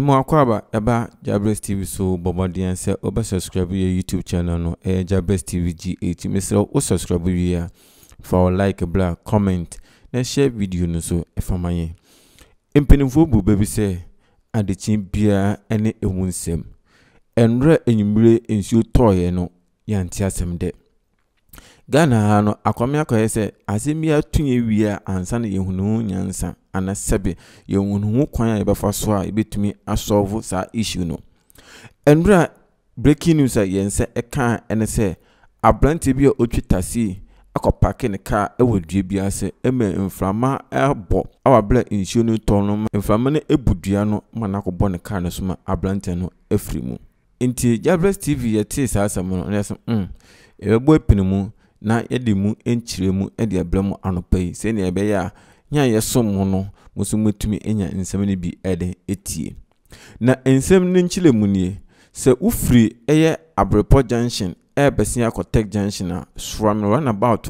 Memo akwaba eba Jahbless TV so bombardier say oba subscribe your YouTube channel no Jahbless tvgh mesra o subscribe we for like bla comment na share video no so efamaye empenimfo bu baby say adechin bia ene ewunsem enre enyimre ensuo toye no yanti asem de Ghana no akwame akoye say asemi atunye wia ansa na yehunu nyansa ana sebe yehunu kwan ya befa so a ebetumi asolve sa issue no enra breaking news a yense eka ene say abrante bia otwitasi akopake ne car ewodue bia se eme inflama ebo awabla issue no tono inflama ne ebudua no manakobɔ ne car no so ma abrante no efrimu inti Jahbless TV yete sa asam no yeso ebebo epinimu na yedimu enchiremu ede ablemu anopai se ne ebeya nya yesom no musumutumi enya nsem ne bi ede etie na nsem ne nchilemu nie se ufri eye Abrepo junction besia Kotek junction from runabout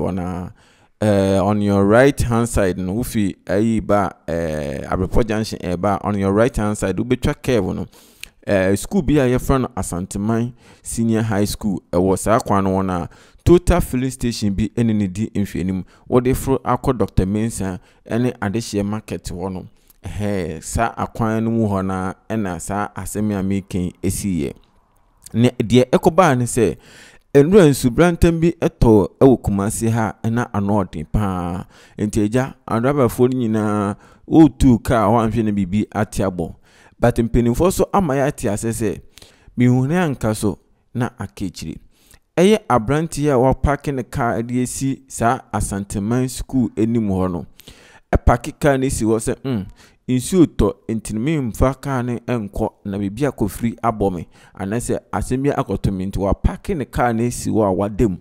on your right hand side no ufi ayi ba Abrepo junction ba on your right hand side ubetwa curve no school bi a yefrano Asanteman Senior High School was akwan no na total filling station bi enini di mfenim wode fro akọ Dr. Mensa ene adehye market wono sa akwan no mu ho na ena sa asemi ameken esiye ne de ekoba ne se enura nsubrantam bi eto ewo Kumasi ha ena anodin pa enteja anrabafo nyina o tu ka ho anhwe ne bibi atiabo but mpenimfo so amaya ati asese mihune anka so na akechiri eye abranti ya wa parking car ade esi sa Asanteman school enim ho no parking car ne si wo se insu to entinimi mfa car ne enko na bibia kofri abome anase asemi akotomi nti wa parking car ne si wo awadem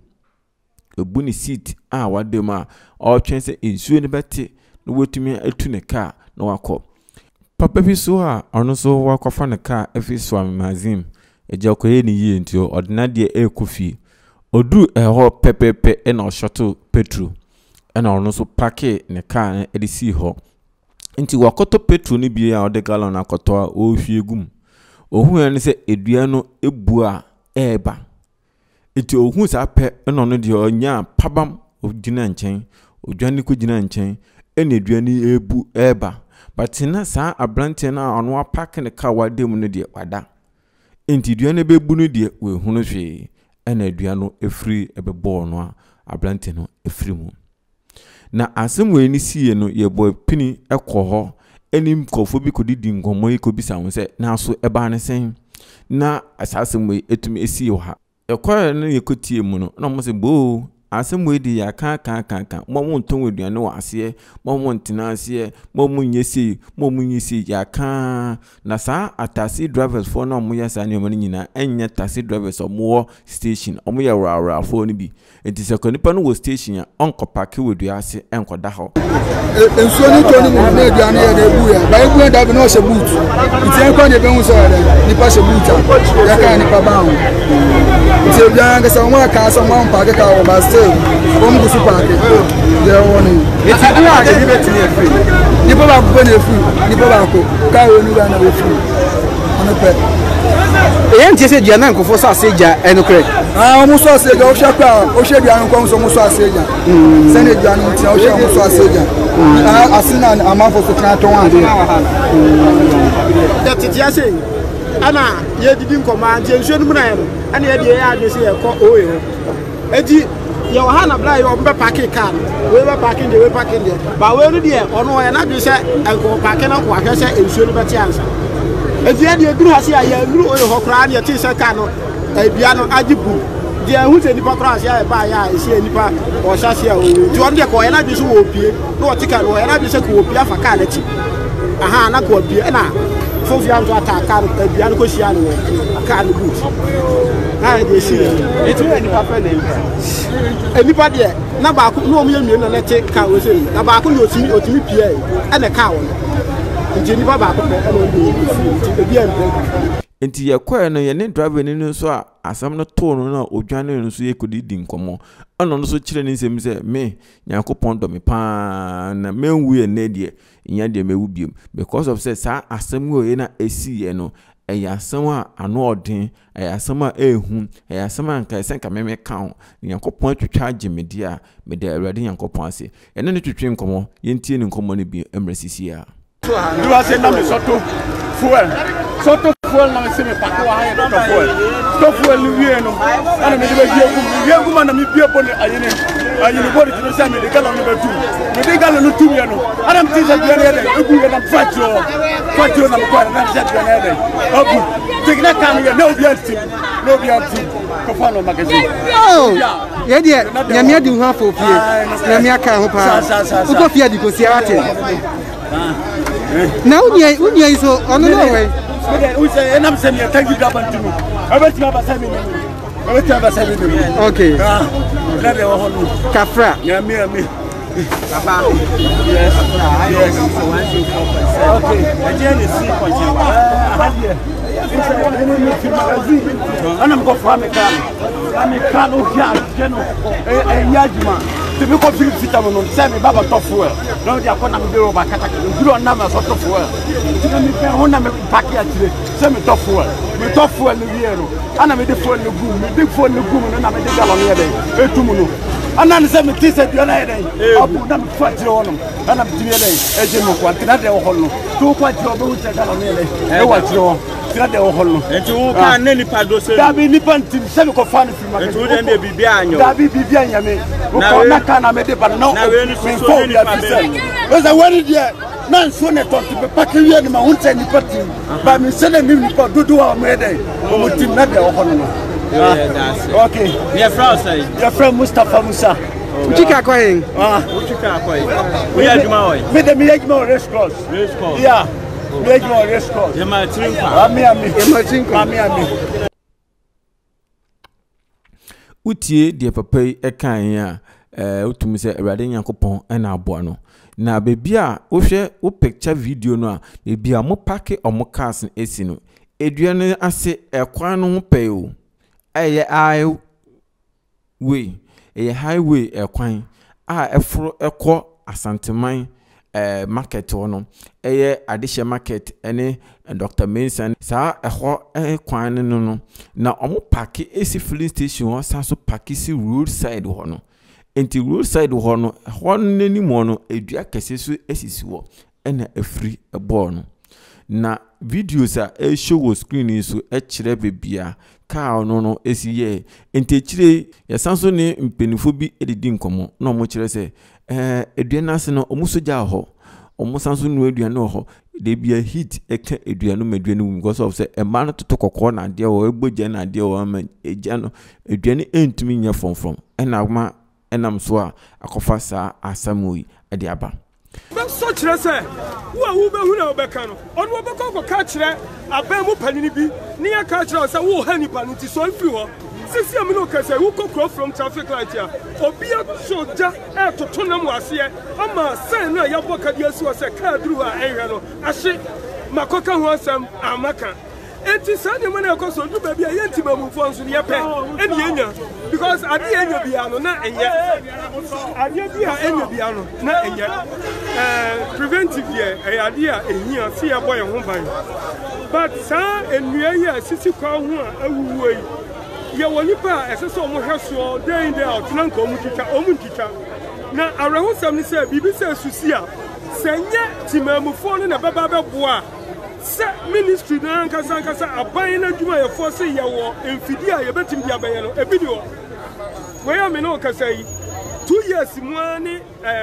ebu ni seat a wadem a o twen se insu ne beti no wotumi etu ne car no wakọ papa bi so a ono so wakofa ne car efiswa magazine eja koye ni yi nti ordinary ekofi odu eho pepepe ena oshoto petrol ena ono so parke ne car na edisi ho nti wakoto petrol ni bia a ode gallon akoto a ohwiegum ohu ene se edua no ebu a eba nti ohu sa pe ena no de onya pabam ogina nchen odwane ko gina nchen ena edua ni ebu eba but na sa abrante na ono a park ne car wadem no de wada nti dua ne bebu no de we hunu hwe ena dua no efri ebebo no abrante no efri mu na asem we ni sie no ye boy pini ekoho enim kofo bi kodidi ngomo ikobisa ho se na so eba ne sen na asasem we etumi esi yo ha ekoye no yekotie mu no na mo se bo asem we di ya kan mo nton weduane wa ase mo ntina ase mo nyesi ya kan na sa atasi drivers for na mo yasa ne mo nyina enya taxi drivers mo station mo ya ra for ni bi enti se konipa no wo station ya onko park wedua ase enko da ho enso ni to ni mo na eduane ya na ebu ya ba ebu da bi no se boot iti enko de be hu so ya ni pa se boot ya kan ni pa ba hu iti eduane ga sa mo aka sa mo park ka o ba Om go super market. They warning. It's a good idea to be free. You go back when you're free. You go back. Carry you down away free. On a pet. And you said you're not going for Saja and okay. Almost said, oh, Shaka, oh, Shabby, I'm going to Saja. Send it down to Saja. I seen an amount of the that is just saying. Anna, you didn't command, you shouldn't and the idea is here. Oh, your hand apply your parking car. We were parking the way parking there. But where did you no na be say and go parking up what say insure better answer. If you do has here you ho kra na ti say car no e bia no agibu. There who say nipa kra here ba ya e see nipa o sha here o. Do on dey ko na be so wo pie. No ti car no na be say ko pie afa car na ti. Aha na ko pie na fo fi am to attack car e bia no ko shia no car no boot. I dey see it any papa name. Anybody na ba ku no omo na lete car we say na ba ku no otimi pie e na car won nti ni ba ku e no dey e bi enti ye kwa no ye ne driver ni no so a asam no to no na odwane no so ye kodidi nkomo ono no so kire ni nsem se me Nyankopon do me pa na menwu ye ne de nya de mewu biem because of say sa asam wo ye na esi ye no asam a ano odin asam a ehu asam anka esenka meme kan Nyankopon twetwa agimedi a me de awrade Nyankopon ase ene ne twetwe nkomo ye ntie ne nkomo ne bi emresisi a you are saying na soto fuel na me se me pako wa haye to fuel ni wie no ana me de be wie gum na me bie bone ayene body to say me de galo no be tu me de galo no tu ye no ana me ti se bie na de egu ye na fatio na me kwa na se bie na de obu tigna kan ye no bi anti ko fa no magazine oh ye de nyame adi hu afo pie nyame aka ho pa uko fie di ko si ate na unya iso ono no we we say enam se me thank you gabantu abeti abasa me okay na de wo no kafra nyame baba yes 1.4%. Okay again is 3.0 ana mko fame kana ojano yajima tebe ko Philip Vitamin se me baba to fuel no dia ko na me bero ba kata nduro na me so to fuel tebe me pe ho na me pack ya tire se me to fuel no wiero ana me de fuel no gum me de fuel no gum no na me de galon ye dey etumu no ana ne se me ti se dio na ye dey abu na me fatire wono ana me ti ye dey eje mo kwa tina de wo hol no to kwa ti obo se galon ye dey e wa tire wo tina de wo hol no enti wo ka ne nipa do se da bi nipa ntim se me ko fa no fi ma enti wo de ne bibia anyo da bi bibia nyame wo ko na kana me de ba no me fo bia bi se we say when there na so ne to be pack wi ni ma hunte nipa tim ba me se na mi nipa dodo wa me dey o mo tim na de wo hol no okay your friend say your friend Mustafa Musa uchika koyin uchika koyin we aduma oy me de me aduma race cross yeah me aduma race cross ye ma trinka ami utie de papa e kan ya utumi se awrade Nyankopon na aboa no na bebi a wo hwe wo picture video no a bebi a mo pack omo cars esi no edua no ase ekwan no ho pe o highway ekwan a efro ekọ Asanteman market wono adisha market ene Dr. Mason sa eho ekwan no na omo park esi filling station wo sa so park si roadside wono enti roadside wono ho nani mo no edua kese so esisi wo ena afri ebo no na videos a show screen so kire bebia car no esi ye enti kire ya sanso ne mpenifo bi edidi nkomo na omo kire se eduana se no omo soja ho omo sanso no eduana ho de bia hit eka eduana meduana because of say e man to kokko na de o egboja na de o ama eja no eduana entumi nya from ena ma enam so a akofa sa asamoyi ade aba so kire se wo be hu na obeka no ono obeka ko ka kire aban mu panini bi ni ya ka kire se wo ha ni panu ti so fi ho sisi am no ka se wo kokro from traffic light ya obia soja to tonam wase ama se na ya boka dia si se ka duru ha ehwe no ahye makoka ho asam amaka enti sane mo na ekoso du ba bia yenti mamufo nso ne yepe eni yenya because ade yenya bia no na enye ade bia enya bia no na enye preventive ye ade a ehia se ye boy ho ban but sa enua ye sisi kwa ho a awuwoi ye woni pa eseso mo hweso day in day out na nko omu tita na areho sam ni se bibi se susi a senye timamufo no na baba beboa se ministry na nkasa aban na dwuma ye force ye wo emfidi a ye betim bia ban ye no ebidio we am no kasa yi 2 years mu ani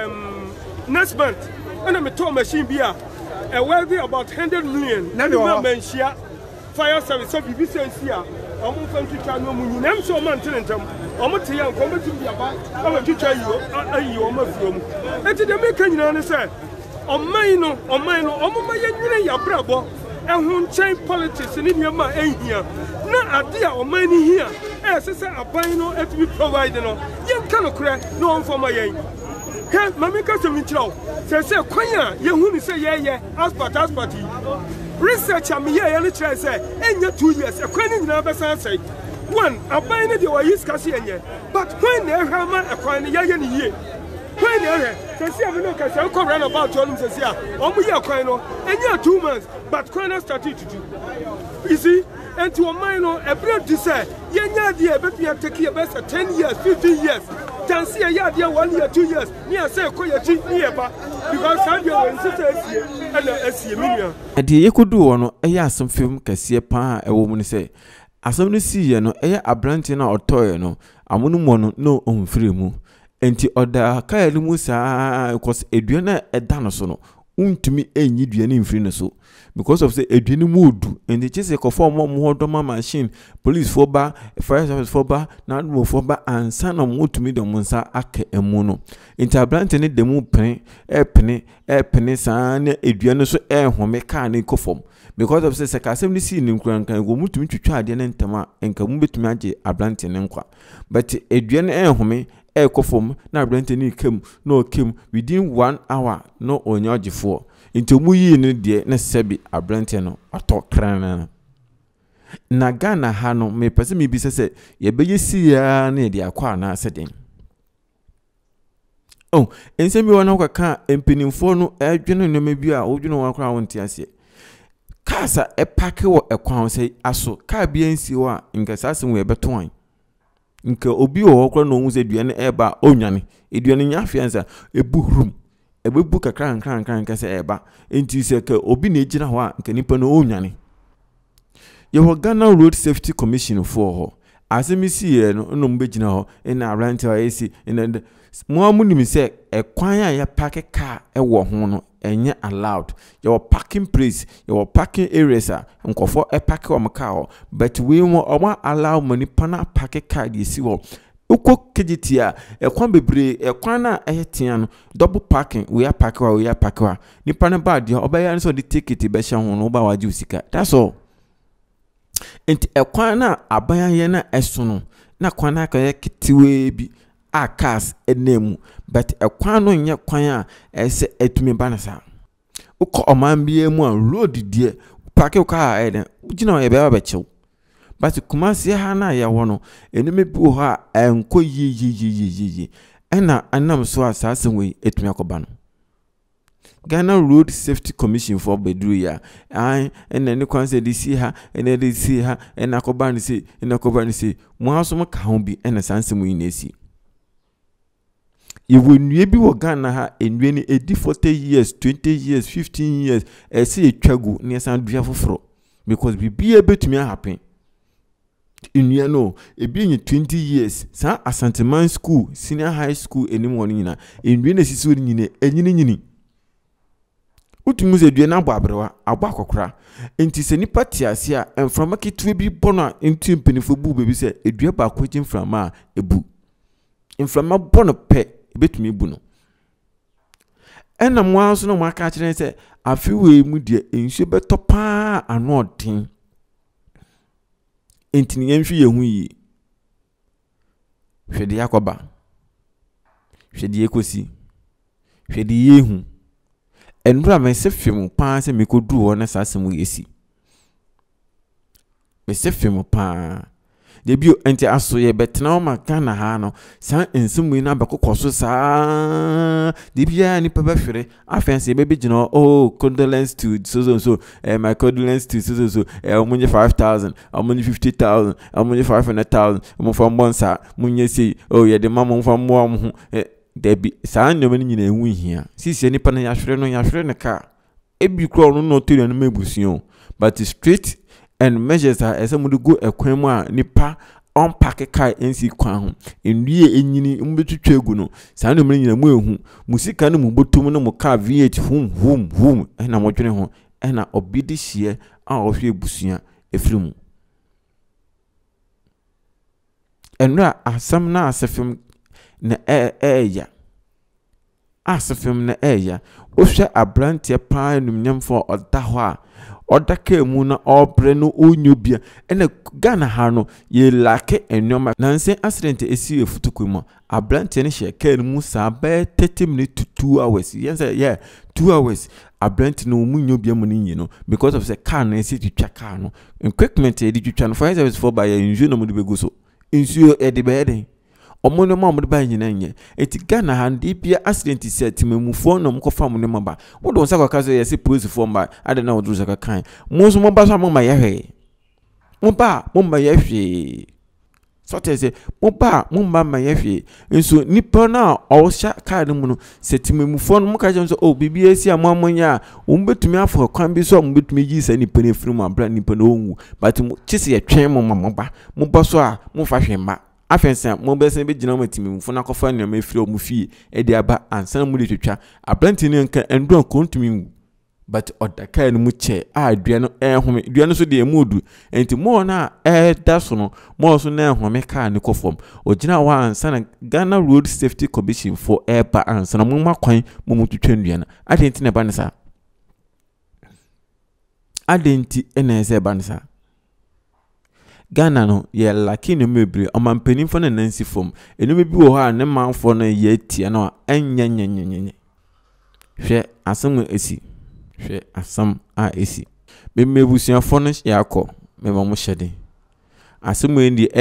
next month ana me to machine bia worthy about 100 million na menshia fire service so bibi sensi a omo fan twitwa no mu nyinam so man tenentem omo te ya nko betim bia ba omo twitwa yi ayi omo afio mu enti de me kan nyina ne se oman no omo ma yenwene ya brabo ehun chain politics ni niam ehia na ade a oman ni hia sese aban no etimi provide no yen ka no kure no onfoma yen he mama ka se mi kirawo sese kwan a ye hu ni se ye aspat research am here any try say enya 2 years ekwan ni nyina besan say one aban ne de wa use kasi enye but when na ehama ekwan ne ye ni ye when na say am no kasi ko run about all say say omu ye ekwan no enya 2 months but when I started to do you see and to mine no every to say yenya de e be take ye best 10 years 15 years can see a year 1 year 2 years near say ko ye chi near ba because can you when say and asie minia ade ye kodu wo no eya asem film kase pa e wo mu ne say asem no si ye no eya abrante na otoye no amunu mo no onfiri mu enti oda ka ya mu sa because edua na eda no so no untumi enyi dua ni mfiri no so because of say edua ni mudu and the chase ko form mo hodoma machine police for ba fire service for ba na mo for ba ansa na mo tumi de mo nsa aka emu no interbrant ne de mu pene sa na edua no so home ka ne ko form because of say sekasem ni si ni nkrankan go mutumi twitwa ade ne ntama enka mu betumi age abrant ne nkwa but edua no home ekofom na abrante ni kem no kem within 1 hour no onyogifo into mu yi ni de na sebi abrante no ato kran na Ghana ha no me pese me bi se ye be yesi ya na de akwa na aseden oh ense mi wona kwaka empinimfo no edwene no me bi a odwene wa kra wonti ase kasa epake wo ekwan se aso ka bia nsi wo a nkasase wo ebeton nke obi o kro no hu se duane eba onwane eduane nya afiansa ebuhrum ebebu kakran kase eba enti se ke obi na ejina ho a nke nipa no onwane ye ho Ghana Road Safety Commission for ho asemisi ye no no mbegina ho na arante o esi na mo amunimi se ekwan a ya park car ewo ho no enye allowed your parking place your parking areas nkofo park o maka ho but we won allow money pana park car dey si ho uko kejitia ekwan bebre ekwan na ehetia no double parking we are park wa ni pana ba dia obaya so the ticket be hye ho no ba waje usika that's all enti ekwan na aban ye na eso no na kwan na ka kitiwe bi a cars enemu but ekwan no nye kwan a ese etumi banasa uko omambie mu a road die park car eden ugina ye be chew but Kumasi ha na ya wono eneme bi ho a enko yi ena anam so asase we etumi akoba no Ghana Road Safety Commission for bedru ya ena ne kwan se disi ha ena disi ha ena akoba ni se ena akoba ni se mo aso mo ka ho bi ena sanse mu inesi Iwo nwie bi wo Ghana ha enwie ni edi 40 years 20 years 15 years ese etwagu ne san dua foforo because bibia betumi happen inwie no ebi enye 20 years sa Asanteman school senior high school enimu woni nyina enwie na sisi woni nyina enyini utumi ze dua na abo abrewa abo akokora enti se nipa tiase a enframa kitwe bi bono enti mpenifo bu bebi se edua ba kwagin frama ebu inframa bono pe betumi bu no ena mo anso no mo aka kire se afiwe mu de enhwe betopa anoden enti ni enhwe yehu yi hwede yakoba hwede ekosi hwede yehu enura me se film pa se me kodu ho na sasem yesi me se film pa debio enti aso ye betena o Ghana ha no san ensemu na bekokoso sa debia ni peba hwere afense be begina oh condolence to so my condolence to so omunye 5,000 omunye 50,000 omunye 500,000 omunye from bonsa munye sei oh ye de mama from mo ho debi sa nyoma ni nyina ehu hia sisi nipa na yahwere ne ka ebi kro no no tori no mebusuo but straight and measures are as mudu go ekwan mu a nipa on pack car nsi kwan ho enwie enyini mbetwetwa egu no sa no nyina mu ehu musika no mu botom no mu car V8 hum na mo dwene ho na obidi hie a ohwe ebusua efirimu enra asam na asefim na eya asefim na eya ohwe abrantie pa numnyam for oda ho a odaka mu na obre no onyobia ene Ghana ha no ye lake enoma nanse accident esi efutukwemu abrante ne hye car mu sa ba 30 minutes to 2 hours yes yeah 2 hours abrante no mu nyobia mu ni no because of the car na esi twitwa car no equipment e di twitwa no fire service for by enju no mu de begu so ensu e de be den omono ma mo de ba nyina nye eti Ghana ha ndi bia accident set memufo no mkofa mo ne maba wo do nsa ka so yes police for mba ade na wo do zaka kan mo so mo ba so mo ma yehwe mo ba mo ma yehwe so tese mo ba mo ma ma yehwe nso nipa na o sha card mu no set memufo no mo ka je so oh bibi esi amonya wo betumi afo kwan bi so mo betumi gi sa nipa ne firi mo abra nipa no onwu but mo chise ye twen mo ma mo ba so a mo fa hwemba afensa mo besen be gina matimi mfo na kofa nneoma efiri omu fie e de aba ansan mu de twetwa abranti ne nka endon kontumi wu but odaka no mu che adua no ehome dua no so de emudu enti mo na da so no mo so na ehome ka ne kofom ogina wa ansan Ghana Road Safety Commission for eba ansan mo makwan mo mu twetwa ndua na adenti ne ba ne sa adenti ene ese ba ne sa Ghana no ye laki no mebre omampanin fo na nansi fom enum bi wo ha ne manfo no ye tie na enyenyenyenyenye hwe asem esi hwe asam a esi memebusia fo no yakọ mema mo hyede asem endi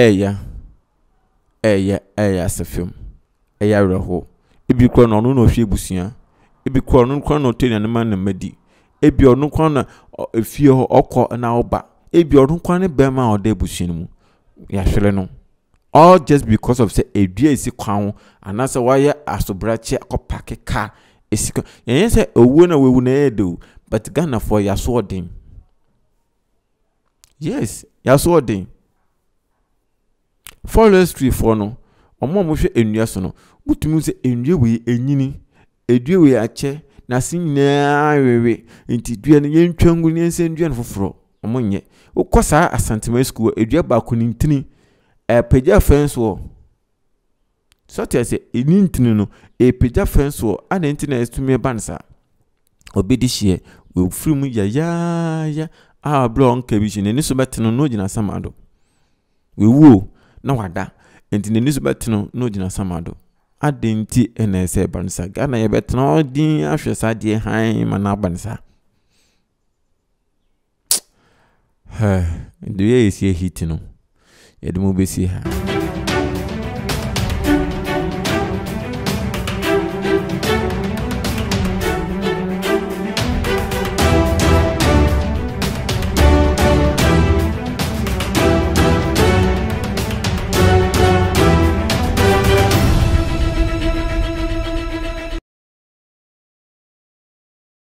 eya sefem eya reho ebi kro no no hwe busia ebi kro no tenya ne man na madi ebi onu kro na efie ho okọ na oba ebi odun kwane bema ode busin mu ya hwele no all just because of say edua esi kwan anasa waye asobrache akopake ka esi yen say owo na wewu na edo but Ghana for ya so odin yes ya so odin forestry for no omo mo hwe enua so no butumi se enua we enyini edua we ache na sinyina wewe enti dua no yentwangu ne ense ndua no foforo omonye ukosa asantema school edua ba ko nintini peja fence wo so te se nintini no peja fence wo ana ntina estumi bansa obedi hie we firim ya bro onka bi hine ni so beteno no gina samado we wo na wada enti ni so beteno no gina samado adenti ena ese bansa Ghana ye beteno din ahwesa de han mana bansa the way is here hitting no. You do move see her.